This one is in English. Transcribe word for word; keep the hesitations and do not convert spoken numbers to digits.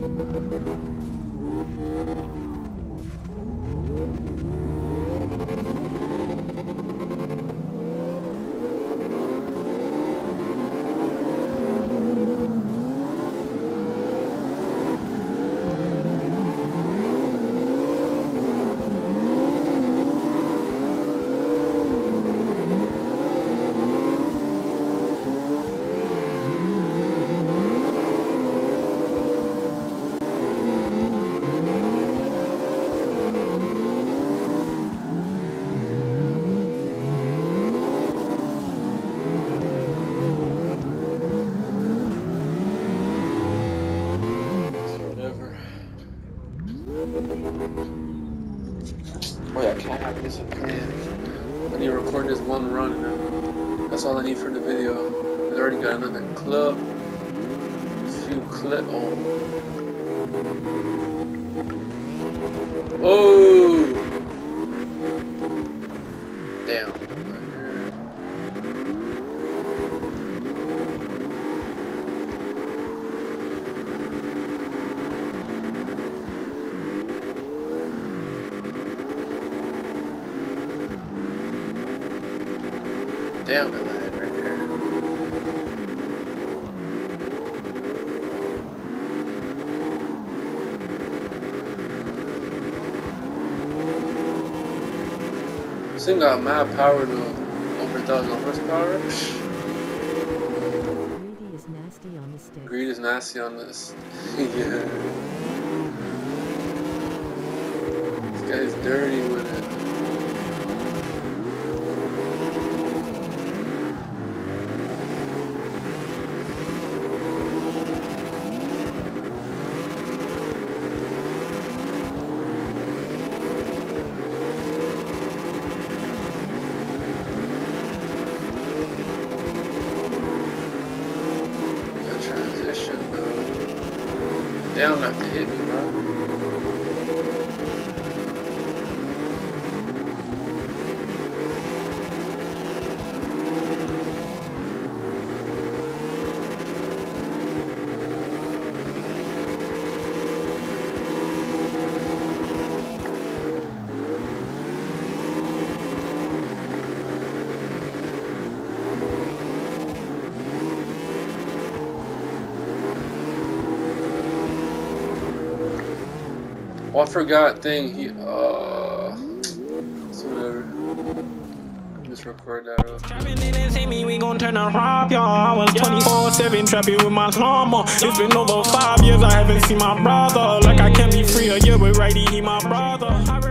Oh yeah, can't have this plan. I need to record this one run now. That's all I need for the video. I've already got another clip. A few clip. Oh. Oh. Damn. Damn, that light right there. This thing got mad power to over a thousand horsepower. Greed is nasty on the stick. Greed is nasty on this. Yeah. This guy's dirty with it. Down enough to hit me, bro. Oh, I forgot thing. He, uh, so whatever. Just record that real quick. Trapping in and see me, we gon' turn a rob, y'all. I was twenty-four seven trapping with my lawnmower. It's been over five years, I haven't seen my brother. Like I can't be free a year with Righty, he my brother.